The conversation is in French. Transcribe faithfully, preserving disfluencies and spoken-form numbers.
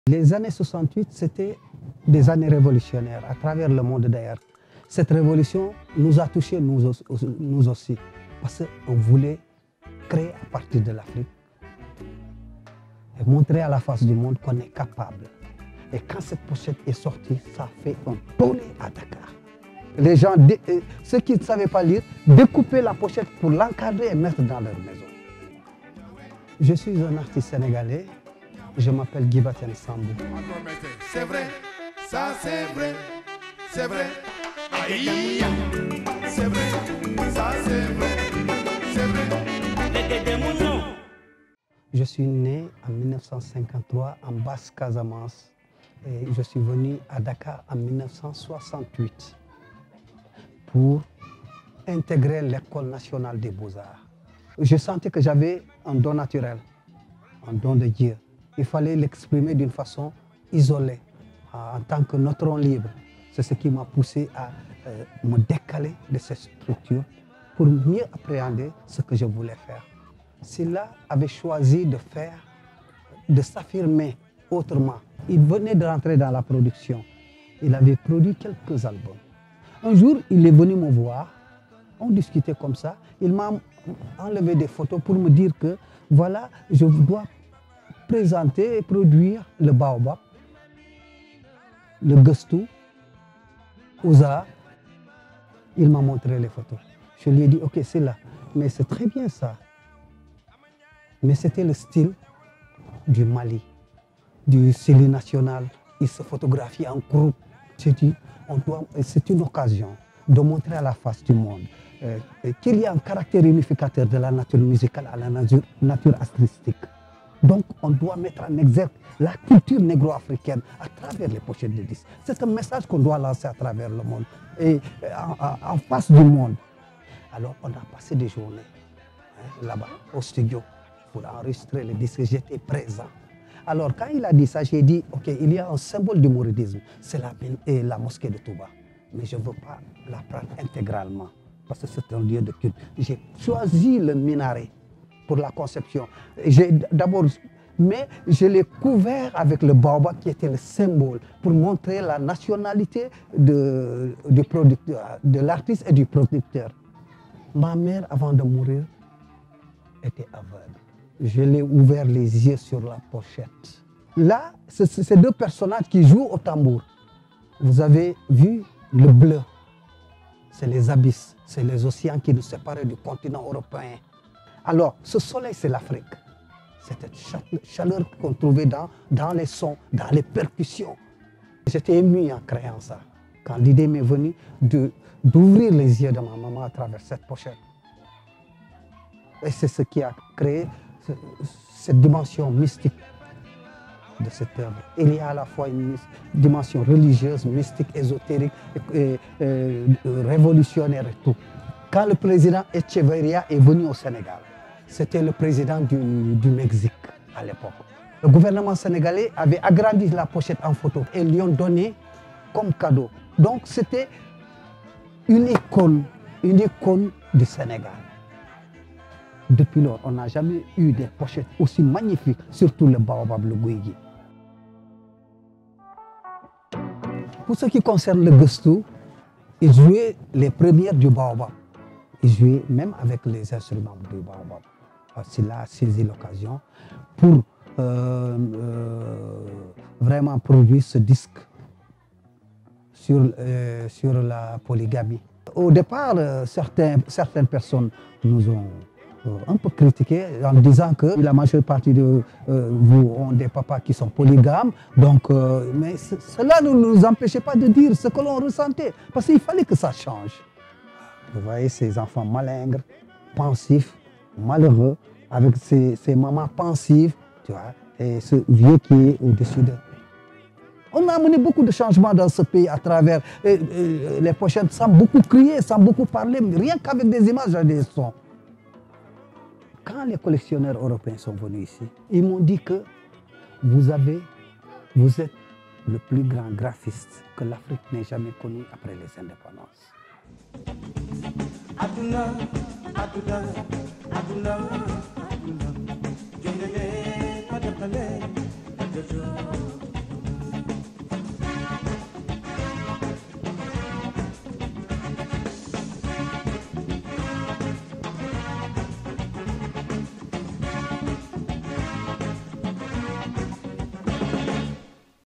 Les années soixante-huit, c'était des années révolutionnaires à travers le monde d'ailleurs. Cette révolution nous a touchés nous aussi, parce qu'on voulait créer à partir de l'Afrique et montrer à la face du monde qu'on est capable. Et quand cette pochette est sortie, ça a fait un tollé à Dakar. Les gens, ceux qui ne savaient pas lire, découpaient la pochette pour l'encadrer et mettre dans leur maison. Je suis un artiste sénégalais, je m'appelle Guy Batian Sambou. C'est vrai, ça c'est vrai, c'est vrai. Aïe, c'est vrai, ça c'est vrai, c'est vrai. Je suis né en mille neuf cent cinquante-trois en Basse-Casamance et je suis venu à Dakar en mille neuf cent soixante-huit pour intégrer l'École nationale des beaux-arts. Je sentais que j'avais un don naturel, un don de Dieu. Il fallait l'exprimer d'une façon isolée, en tant que neutron libre. C'est ce qui m'a poussé à euh, me décaler de cette structure pour mieux appréhender ce que je voulais faire. Sylla avait choisi de faire, de s'affirmer autrement. Il venait de rentrer dans la production. Il avait produit quelques albums. Un jour, il est venu me voir. On discutait comme ça. Il m'a enlevé des photos pour me dire que voilà, je dois présenter et produire le Baobab, le Gustou, Ouza. Il m'a montré les photos. Je lui ai dit, ok, c'est là. Mais c'est très bien ça. Mais c'était le style du Mali, du style national. Il se photographie en groupe. J'ai dit, c'est une occasion de montrer à la face du monde euh, qu'il y a un caractère unificateur de la nature musicale à la nature, nature artistique. Donc, on doit mettre en exergue la culture négro-africaine à travers les pochettes de disques. C'est un message qu'on doit lancer à travers le monde et en, en face du monde. Alors, on a passé des journées hein, là-bas, au studio, pour enregistrer les disques. J'étais présent. Alors, quand il a dit ça, j'ai dit, OK, il y a un symbole du mouridisme, c'est la, la mosquée de Touba. Mais je ne veux pas la prendre intégralement, parce que c'est un lieu de culte. J'ai choisi le minaret pour la conception. D'abord, mais je l'ai couvert avec le baobab qui était le symbole pour montrer la nationalité de, du producteur, de l'artiste et du producteur. Ma mère, avant de mourir, était aveugle. Je l'ai ouvert les yeux sur la pochette. Là, c'est ces deux personnages qui jouent au tambour. Vous avez vu le bleu, c'est les abysses, c'est les océans qui nous séparent du continent européen. Alors, ce soleil, c'est l'Afrique. C'est cette chaleur qu'on trouvait dans, dans les sons, dans les percussions. J'étais ému en créant ça. Quand l'idée m'est venue d'ouvrir les yeux de ma maman à travers cette pochette. Et c'est ce qui a créé cette dimension mystique de cette œuvre. Il y a à la fois une dimension religieuse, mystique, ésotérique, et, et, et, révolutionnaire et tout. Quand le président Echeverria est venu au Sénégal, c'était le président du, du Mexique à l'époque. Le gouvernement sénégalais avait agrandi la pochette en photo et lui ont donné comme cadeau. Donc c'était une icône, une icône du Sénégal. Depuis lors, on n'a jamais eu des pochettes aussi magnifiques, surtout le Baobab, le Guigui. Pour ce qui concerne le Gustou, il jouait les premières du Baobab. Il jouait même avec les instruments du Baobab. Sylla a saisi l'occasion pour euh, euh, vraiment produire ce disque sur, euh, sur la polygamie. Au départ, euh, certains, certaines personnes nous ont euh, un peu critiqué en disant que la majeure partie de euh, vous ont des papas qui sont polygames. Donc, euh, mais cela ne nous empêchait pas de dire ce que l'on ressentait, parce qu'il fallait que ça change. Vous voyez ces enfants malingres, pensifs, malheureux, avec ces, ces mamans pensives, tu vois, et ce vieux qui est au-dessus d'eux. On a amené beaucoup de changements dans ce pays à travers et, et, les pochettes, sans beaucoup crier, sans beaucoup parler, rien qu'avec des images et des sons. Quand les collectionneurs européens sont venus ici, ils m'ont dit que vous avez, vous êtes le plus grand graphiste que l'Afrique n'ait jamais connu après les indépendances. Aduna, aduna, aduna, aduna,